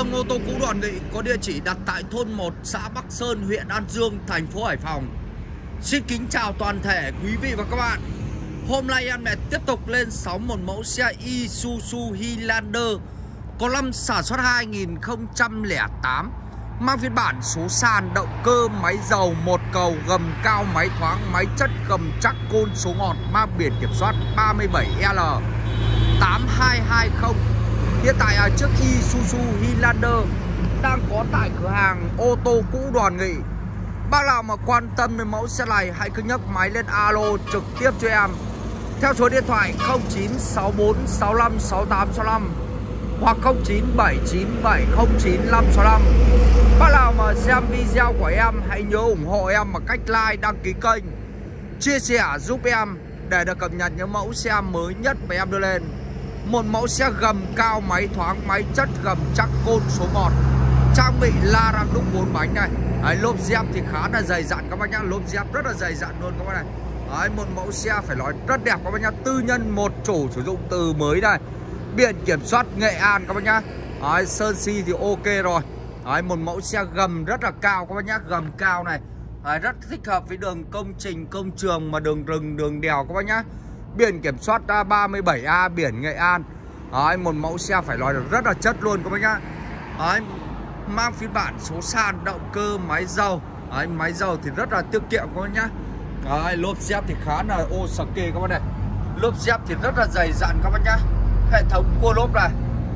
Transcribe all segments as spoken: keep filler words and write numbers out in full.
Vương ô tô cũ Đoàn Nghị có địa chỉ đặt tại thôn một, xã Bắc Sơn, huyện An Dương, thành phố Hải Phòng. Xin kính chào toàn thể quý vị và các bạn. Hôm nay em lại tiếp tục lên sóng một mẫu xe Isuzu Highlander có năm sản xuất hai nghìn không trăm lẻ tám, mang phiên bản số sàn, động cơ máy dầu một cầu, gầm cao, máy thoáng, máy chất, gầm chắc, côn số ngọt, mang biển kiểm soát ba mươi bảy L tám hai hai không. Hiện tại ở trước Isuzu Highlander đang có tại cửa hàng ô tô cũ Đoàn Nghị. Bác nào mà quan tâm đến mẫu xe này hãy cứ nhấc máy lên alo trực tiếp cho em theo số điện thoại không chín sáu bốn sáu lăm sáu tám sáu lăm hoặc không chín bảy chín bảy không chín năm sáu lăm. Bác nào mà xem video của em hãy nhớ ủng hộ em bằng cách like, đăng ký kênh, chia sẻ giúp em để được cập nhật những mẫu xe mới nhất mà em đưa lên. Một mẫu xe gầm cao, máy thoáng, máy chất, gầm chắc, côn số ngọt, trang bị la răng đúc bốn bánh này. Đấy, lốp dép thì khá là dày dặn các bác nhá, lốp dép rất là dày dặn luôn các bác này. Đấy, một mẫu xe phải nói rất đẹp các bác nhá, tư nhân một chủ sử dụng từ mới này, biển kiểm soát Nghệ An các bác nhá. Đấy, sơn si thì ok rồi. Đấy, một mẫu xe gầm rất là cao các bác nhá, gầm cao này. Đấy, rất thích hợp với đường công trình, công trường mà đường rừng, đường đèo các bác nhá. Biển kiểm soát ba mươi bảy A, biển Nghệ An. Đấy, một mẫu xe phải nói là rất là chất luôn các bác nhá. Đấy, mang phiên bản số sàn, động cơ máy dầu. Đấy, máy dầu thì rất là tiết kiệm các bác nhá. Đấy, lốp dép thì khá là ô sạc kê các bác này. Lốp dép thì rất là dày dặn các bác nhá. Hệ thống cua lốp này.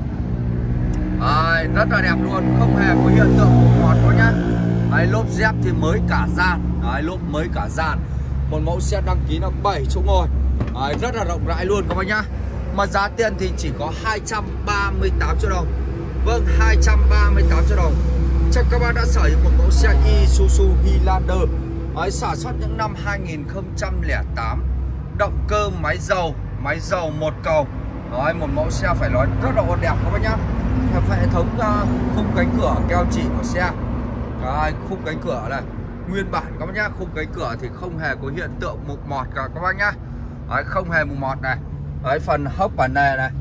Đấy, rất là đẹp luôn, không hề có hiện tượng mục mọt các bác nhá. Đấy, lốp dép thì mới cả dàn. Đấy, lốp mới cả dàn. Một mẫu xe đăng ký là bảy chỗ ngồi. Đấy, rất là rộng rãi luôn các bác nhá. Mà giá tiền thì chỉ có hai trăm ba mươi tám triệu đồng. Vâng, hai trăm ba mươi tám triệu đồng. Chắc các bác đã sở hữu một mẫu xe Isuzu Highlander. Đấy, sản xuất những năm hai nghìn không trăm lẻ tám. Động cơ máy dầu, máy dầu một cầu. Đấy, một mẫu xe phải nói rất là đẹp các bác nhá. Hệ thống uh, khung cánh cửa keo chỉ của xe. Đấy, khung cánh cửa này nguyên bản các bác nhá. Khung cánh cửa thì không hề có hiện tượng mục mọt cả các bác nhá. Đấy, không hề mục mọt này. Đấy, phần hốc bản nề này.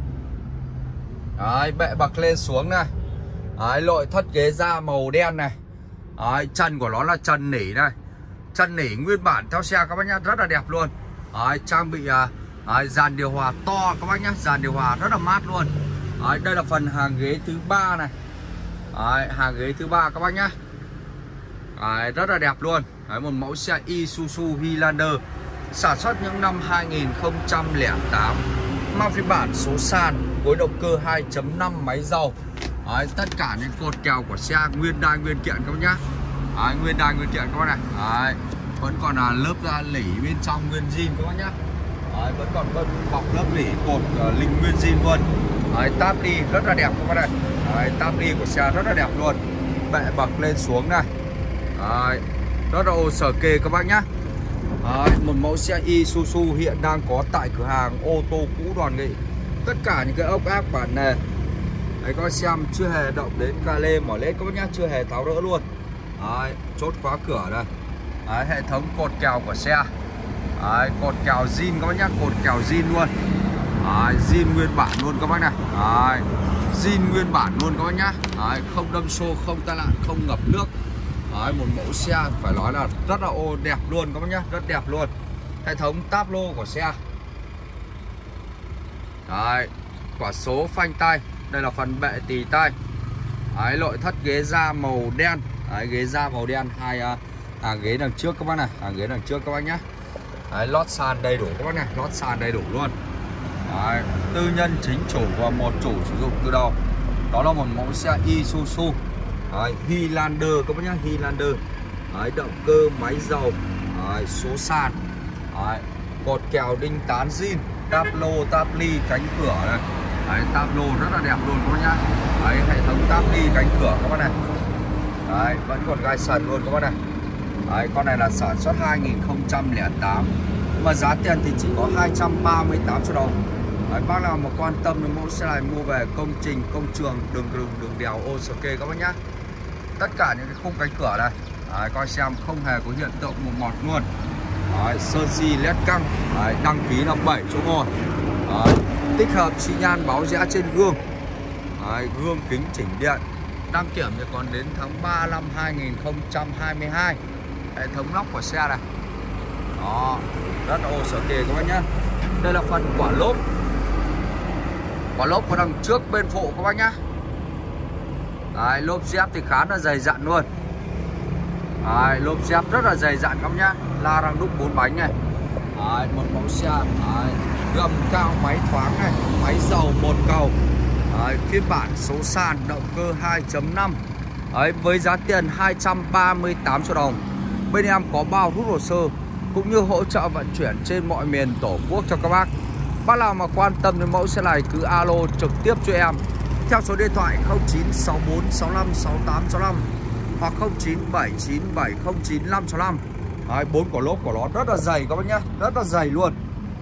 Đấy, bệ bậc lên xuống này. Đấy, nội thất ghế da màu đen này. Đấy, chân của nó là chân nỉ này. Chân nỉ nguyên bản theo xe các bác nhá, rất là đẹp luôn. Đấy, trang bị đấy, dàn điều hòa to các bác nhá, dàn điều hòa rất là mát luôn. Đấy, đây là phần hàng ghế thứ ba này. Đấy, hàng ghế thứ ba các bác nhá. Đấy, rất là đẹp luôn. Đấy, một mẫu xe Isuzu Highlander sản xuất những năm hai nghìn không trăm lẻ tám, mang phiên bản số sàn, với động cơ hai chấm năm máy dầu. Đấy, tất cả những cột kèo của xe nguyên đai nguyên kiện các bác nhá. Đấy, nguyên đai nguyên kiện các bác này. Đấy, vẫn còn là lớp da lỉ bên trong nguyên zin các bác nhá. Đấy, vẫn còn bọc lớp lỉ cột uh, linh nguyên zin luôn. Đấy, táp đi rất là đẹp các bác này. Đấy, táp đi của xe rất là đẹp luôn. Bệ bậc lên xuống này. Đấy, rất là ô sờ kê các bác nhá. Đấy, một mẫu xe Isuzu hiện đang có tại cửa hàng ô tô cũ Đoàn Nghị. Tất cả những cái ốc ác bản nề. Đấy, các xem chưa hề động đến ca lê mở lết các bác nhá, chưa hề tháo rỡ luôn. Đấy, chốt khóa cửa này. Đấy, hệ thống cột kèo của xe. Đấy, cột kèo zin các bác nhá, cột kèo zin luôn. Đấy, zin nguyên bản luôn các bác này. Đấy, zin nguyên bản luôn các bác nhá. Đấy, không đâm xô, không tai nạn, không ngập nước. Đấy, một mẫu xe phải nói là rất là ô đẹp luôn các bác nhá, rất đẹp luôn. Hệ thống táp lô của xe. Đấy, quả số phanh tay. Đây là phần bệ tì tay. Đấy, nội thất ghế da màu đen. Đấy, ghế da màu đen. Hai uh, hàng ghế đằng trước các bác này, hàng ghế đằng trước các bác nhá. Đấy, lót sàn đầy đủ các bác này, lót sàn đầy đủ luôn. Đấy, tư nhân chính chủ và một chủ sử dụng từ đầu. Đó là một mẫu xe Isuzu Đấy, Highlander các bác nhá, Highlander. Đấy, động cơ máy dầu. Đấy, số sàn. Đấy, cột kèo đinh tán zin, táp lô, táp ly, cánh cửa này. Đấy, táp lô rất là đẹp luôn các bác nhá. Đấy, hệ thống táp ly, cánh cửa các bác này. Đấy, vẫn còn gai sần luôn các bác này. Đấy, con này là sản xuất hai nghìn không trăm lẻ tám, mà giá tiền thì chỉ có hai trăm ba mươi tám triệu đồng. Đấy, bác nào mà quan tâm đến mẫu xe này mua về công trình, công trường, đường rừng, đường đèo, ô sơ kê các bác nhá. Tất cả những cái khung cánh cửa này, đấy, coi xem không hề có hiện tượng một mọt luôn. Đấy, sơn si led căng. Đấy, đăng ký là bảy chỗ ngồi. Đấy, tích hợp xi nhan báo rẽ trên gương. Đấy, gương kính chỉnh điện. Đăng kiểm thì còn đến tháng ba năm hai nghìn không trăm hai mươi hai. Hệ thống lóc của xe này. Đó, rất ô sở kề các bác nhá. Đây là phần quả lốp. Quả lốp có đằng trước bên phụ các bác nhá. Đấy, lốp dép thì khá là dày dặn luôn. Đấy, lốp dép rất là dày dặn các bác nhá. La răng đúc bốn bánh này. Đấy, một mẫu xe. Đấy, gầm cao máy thoáng này, máy dầu một cầu. Đấy, phiên bản số sàn động cơ hai chấm năm. Đấy, với giá tiền hai trăm ba mươi tám triệu đồng. Bên em có bao rút hồ sơ cũng như hỗ trợ vận chuyển trên mọi miền Tổ quốc cho các bác. Bác nào mà quan tâm đến mẫu xe này cứ alo trực tiếp cho em theo số điện thoại không chín sáu bốn sáu năm sáu tám sáu năm hoặc không chín bảy chín bảy không chín năm sáu năm. Đấy, bốn quả lốp của nó rất là dày các bác nhá, rất là dày luôn.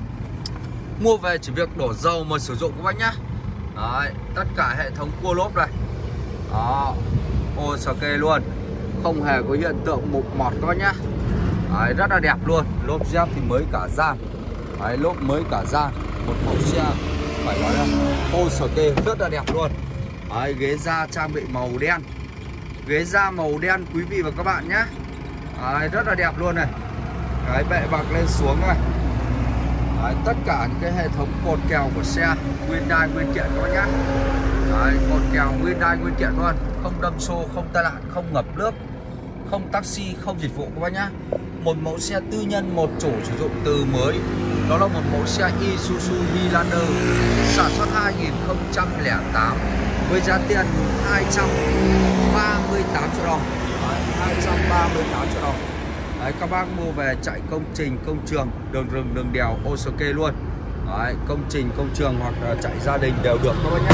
Mua về chỉ việc đổ dầu mà sử dụng các bác nhá. Đấy, tất cả hệ thống cua lốp này. Đó, ô sờ kê luôn, không hề có hiện tượng mục mọt các bác nhá. Đấy, rất là đẹp luôn. Lốp dép thì mới cả gian. Đấy, lốp mới cả gian. Một mẫu xe phải nói là ô sờ kê rất là đẹp luôn. Đấy, ghế da trang bị màu đen. Ghế da màu đen quý vị và các bạn nhé. Đấy, rất là đẹp luôn này. Cái bệ bạc lên xuống này. Đấy, tất cả những cái hệ thống cột kèo của xe nguyên đai nguyên kiện các bác nhé. Đấy, cột kèo nguyên đai nguyên kiện luôn. Không đâm xô, không tai nạn, không ngập nước, không taxi, không dịch vụ các bác nhé. Một mẫu xe tư nhân, một chủ sử dụng từ mới. Đó là một mẫu xe Isuzu Highlander sản xuất hai nghìn không trăm lẻ tám với giá tiền hai trăm ba mươi tám triệu đồng. Đấy, hai trăm ba mươi tám triệu đồng. Đấy, các bác mua về chạy công trình, công trường, đường rừng, đường đèo, ô sơ kê luôn. Đấy, công trình, công trường hoặc là chạy gia đình đều được các bác nhé.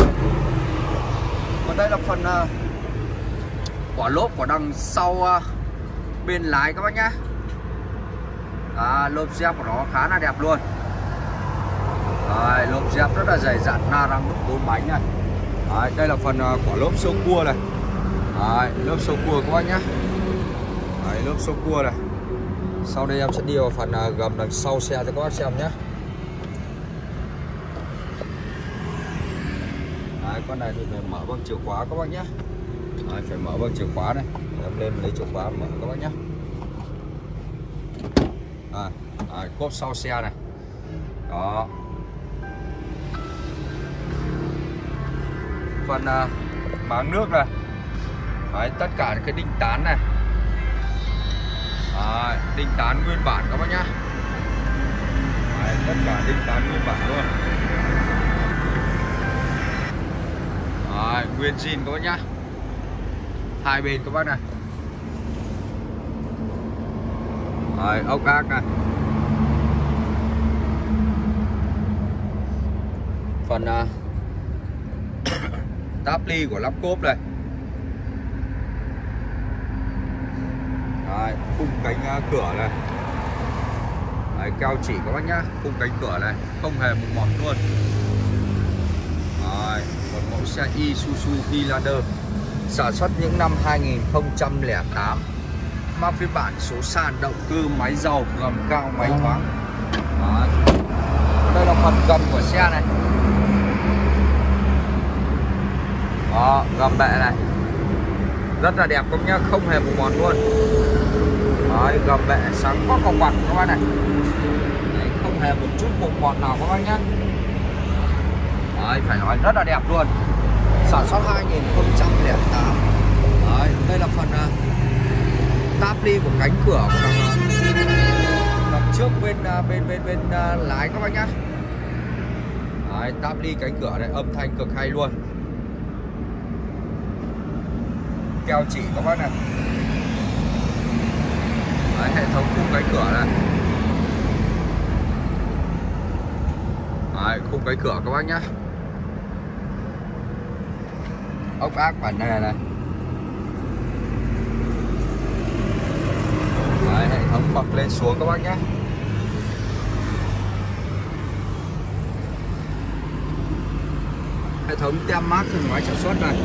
Còn đây là phần uh, quả lốp của đằng sau uh, bên lái các bác nhé. À, lốp dép của nó khá là đẹp luôn. Đấy, lốp dép rất là dày dặn, la răng đúc bốn bánh này. Đấy, đây là phần uh, quả lốp sâu cua này. Đấy, lốp sâu cua các bác nhé. Đấy, lốp sâu cua này. Sau đây em sẽ đi vào phần uh, gầm đằng sau xe cho các bác xem nhé. Đấy, con này thì phải mở bằng chìa khóa các bác nhé. Đấy, phải mở bằng chìa khóa này. Em lên lấy chìa khóa mở các bác nhé. À, à, cốp sau xe này. Đó. Phần uh, máng nước này. Đấy, tất cả những cái đinh tán này. Đấy, đinh tán nguyên bản các bác nhá. Đấy, tất cả đinh tán nguyên bản luôn. Đấy, nguyên zin các bác nhá. Hai bên các bác này. Đấy, ốc ác này. Phần uh, táp ly của lắp cốp này. Đấy, khung cánh uh, cửa này. Đấy, keo chỉ các bác nhá. Khung cánh cửa này không hề mục mọt luôn. Đấy, một mẫu xe Isuzu Highlander sản xuất những năm hai nghìn không trăm lẻ tám. Mang phiên bản số sàn động cơ máy dầu, gầm cao máy thoáng. Đấy. Đây là phần gầm của xe này. Đó, gầm bệ này rất là đẹp các nhá, không hề mục mọt luôn. Đấy, gầm bệ sáng quắc không quặt các bác này. Đấy, không hề một chút mục mọt nào các bác nhá. Đấy, phải nói rất là đẹp luôn. Sản xuất hai nghìn không trăm lẻ tám. Đấy, đây là phần uh, táp ly của cánh cửa của đằng, đằng trước bên bên bên bên uh, lái các bác nhá. Đấy, táp ly cánh cửa này âm thanh cực hay luôn. Keo chỉ các bác này. Đấy, hệ thống khung cánh cửa này. Đấy, khung cánh cửa các bác nhá. Ốc ác bản này này. Đấy, hệ thống bật lên xuống các bác nhé. Hệ thống tem mác từ máy sản xuất này.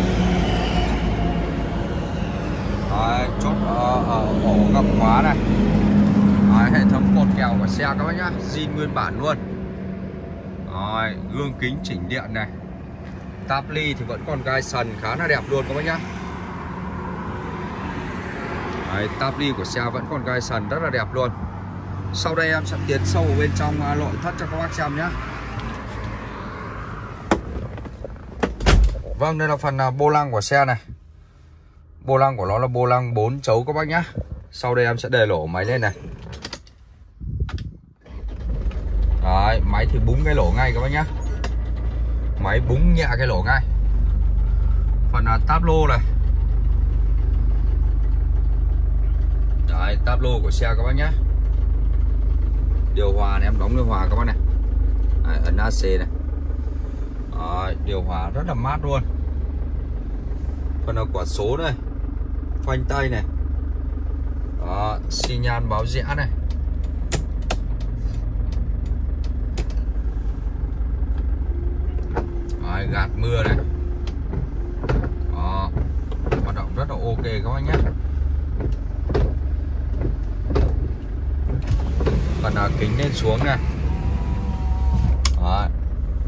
Đấy, chốt ở, ở ổ gập khóa này. Đấy, hệ thống cột kèo của xe các bác nhé, zin nguyên bản luôn. Đấy, gương kính chỉnh điện này. táp ly thì vẫn còn gai sần khá là đẹp luôn các bác nhá. Đấy, táp ly của xe vẫn còn gai sần rất là đẹp luôn. Sau đây em sẽ tiến sâu vào bên trong nội thất cho các bác xem nhé. Vâng, đây là phần vô lăng của xe này. Vô lăng của nó là vô lăng bốn chấu các bác nhá. Sau đây em sẽ để lỗ máy lên này. Đấy, máy thì búng cái lỗ ngay các bác nhá. Máy búng nhẹ cái lỗ ngay. Phần táp lô này. Đấy, táp lô của xe các bác nhá. Điều hòa này, em đóng điều hòa các bác này. Đấy, ấn a xê này. Đấy, điều hòa rất là mát luôn. Phần là quả số này, phanh tay này. Đó, xi nhan báo rẽ này. Đấy, gạt mưa này. Đó, hoạt động rất là ok các bác nhé. Phần là kính lên xuống này. Đấy.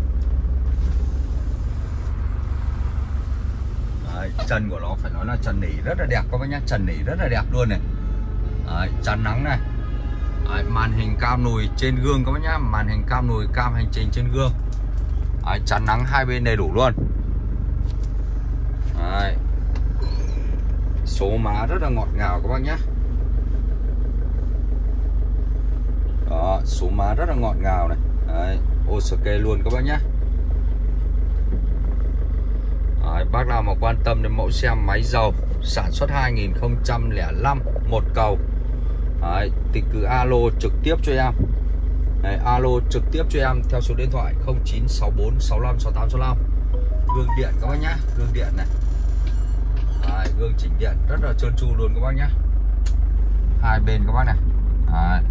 Đấy, chân của nó phải nói là trần nỉ rất là đẹp các bác nhé. Trần nỉ rất là đẹp luôn này. Đấy, chắn nắng này. Đấy, màn hình cam lùi trên gương các bác nhá. Màn hình cam lùi, cam hành trình trên gương. Đấy, chắn nắng hai bên đầy đủ luôn. Đấy. Số má rất là ngọt ngào các bác nhé. Đó, số má rất là ngọt ngào này. Đấy, ô sờ kê luôn các bác nhé. Đấy, bác nào mà quan tâm đến mẫu xe máy dầu sản xuất hai nghìn không trăm lẻ năm một cầu, đấy, thì cứ alo trực tiếp cho em. Đấy, alo trực tiếp cho em theo số điện thoại không chín sáu bốn sáu lăm sáu tám sáu lăm. Gương điện các bác nhá, gương điện này. Đấy, gương chỉnh điện rất là trơn tru luôn các bác nhá. Hai bên các bác này. Đấy.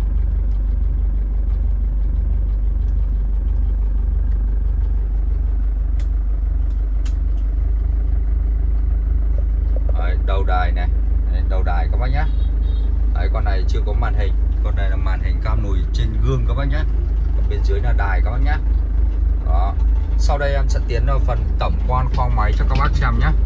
Đấy, đầu đài này. Đấy, đầu đài các bác nhá. Đấy, con này chưa có màn hình. Con này là màn hình cam lùi trên gương các bác nhá. Còn bên dưới là đài các bác nhá. Đó. Sau đây em sẽ tiến vào phần tổng quan khoang máy cho các bác xem nhé.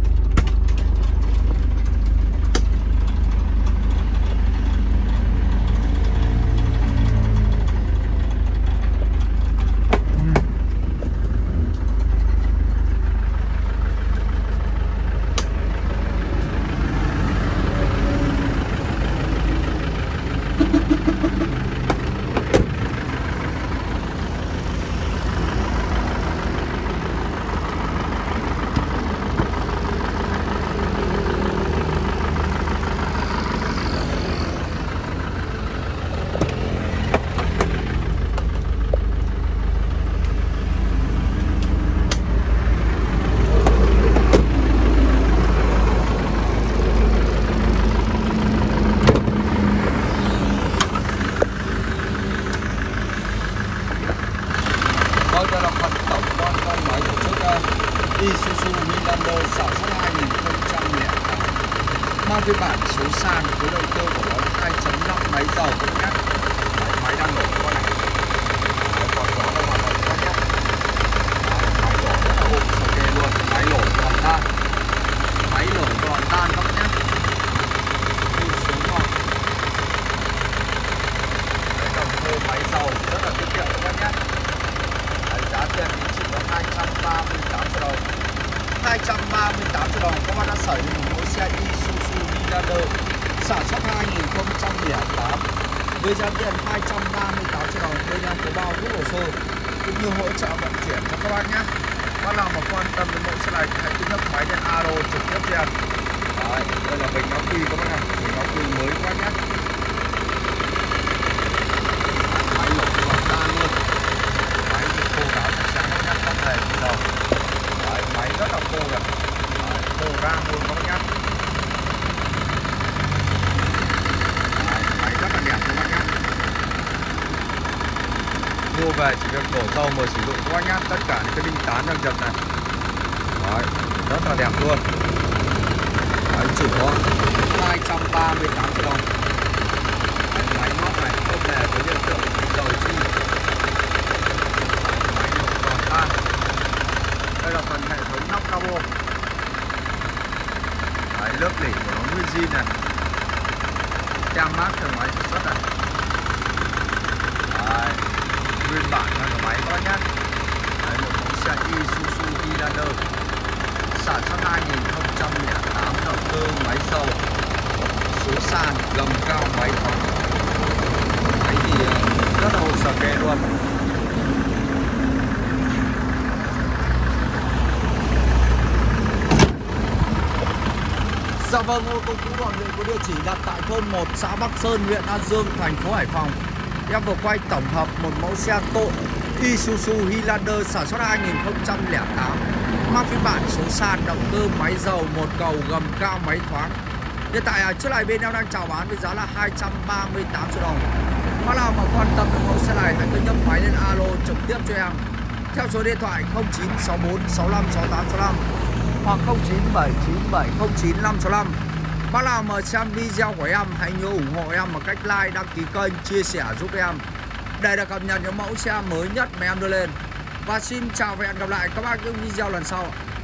Isuzu Milander sản xuất hai nghìn không trăm lẻ tám, mang phiên bản số sàn với động cơ của nó hai chấm năm máy dầu các bác nhé. Máy đang nổ con này. Đấy, còn gió đang hoạt động các nhé. Máy nổ rất là ok luôn. Máy nổ toàn tan. Máy nổ toàn tan các nhé. Đi xuống ngọt. Đấy, động cơ máy dầu rất là tiết kiệm các bác nhé. Đấy, giá tiền chỉ có hai trăm ba mươi tám triệu đồng. hai trăm ba mươi tám triệu đồng các bạn đã sở hữu một mẫu xe Isuzu Milander sản xuất hai nghìn không trăm lẻ tám với giá tiền hai trăm ba mươi tám triệu đồng. Bên em có bao thuốc hồ sơ cũng như hỗ trợ vận chuyển cho các bác nhé. Bác nào mà quan tâm đến mẫu xe này thì hãy cứ nhấc máy lên alo trực tiếp cho em. Đấy, đây là bình ắc quy các bác này, bình ắc quy mới các bác nhé. Máy nổ toàn tan luôn. Máy thì khô ráo sạch sẽ các nhé, không hề gì đâu. Đấy, máy rất là khô rồi. Đấy, khô ra luôn các bác nhé. Đấy, máy rất là đẹp các bác nhé. Mua về chỉ việc đổ dầu mà sử dụng các bác nhé. Tất cả những cái đinh tán đang chật này. Đấy, rất là đẹp luôn. Đấy, chỉ có hai trăm ba mươi tám triệu đồng. Đấy, máy móc này không hề có hiện tượng dầu chi. Máy nổ toàn tan. Đây là phần hệ thống nóc cabo. Đấy, lớp đỉnh của nó nguyên zin này, tem mác từ máy sản xuất này. Đấy, nguyên bản là cái máy các bác nhé. Đấy, một mẫu xe Isuzu Highlander sản xuất hai nghìn không trăm lẻ tám, động cơ máy dầu, số sàn gầm cao máy thoáng. Máy thì rất là ổn sở kê luôn. Dạ vâng, ô tô cũ Đoàn Nguyện có địa chỉ đặt tại thôn một, xã Bắc Sơn, huyện An Dương, thành phố Hải Phòng. Em vừa quay tổng hợp một mẫu xe tô Isuzu Highlander sản xuất hai nghìn không trăm lẻ tám, mang phiên bản số sàn, động cơ máy dầu, một cầu gầm cao máy thoáng. Hiện tại trước này bên em đang chào bán với giá là hai trăm ba mươi tám triệu đồng. Bác nào mà quan tâm đến mẫu xe này hãy cứ nhấc máy lên alo trực tiếp cho em theo số điện thoại không chín sáu bốn sáu lăm sáu tám sáu lăm hoặc không chín bảy chín bảy không chín năm sáu lăm. Bác nào mà xem video của em hãy nhớ ủng hộ em bằng cách like, đăng ký kênh, chia sẻ giúp em để được cập nhật những mẫu xe mới nhất mà em đưa lên. Và xin chào và hẹn gặp lại các bác những video lần sau.